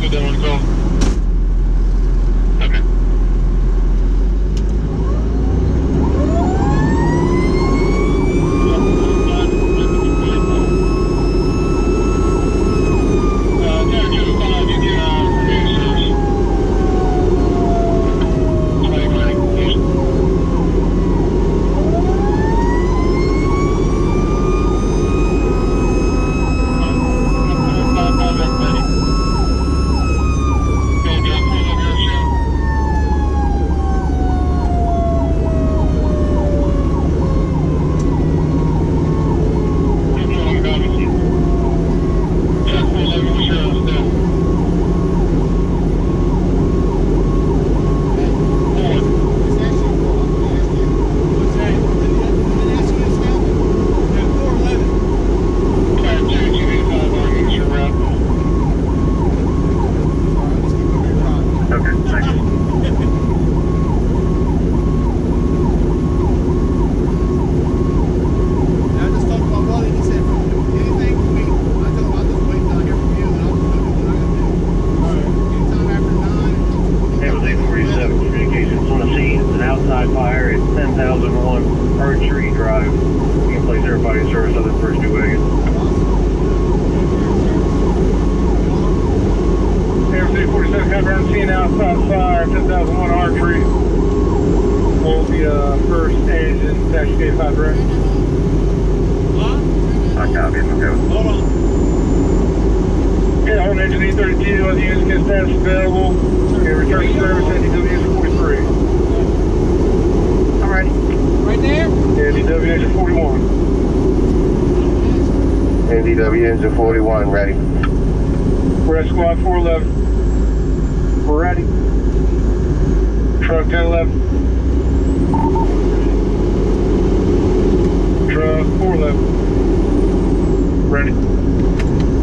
put that on call. Okay. Outside fire, 10,001 archery. Hold the first engine, dash gate 5 right. I copy, okay. Hold on. Yeah, hold engine E32, the unit gets status available. Okay, return to service, NDW 43. I'm ready. Right there? NDW engine 41. NDW engine 41, ready. We're at squad 411. We're ready. Truck 1011. Truck 411. Ready.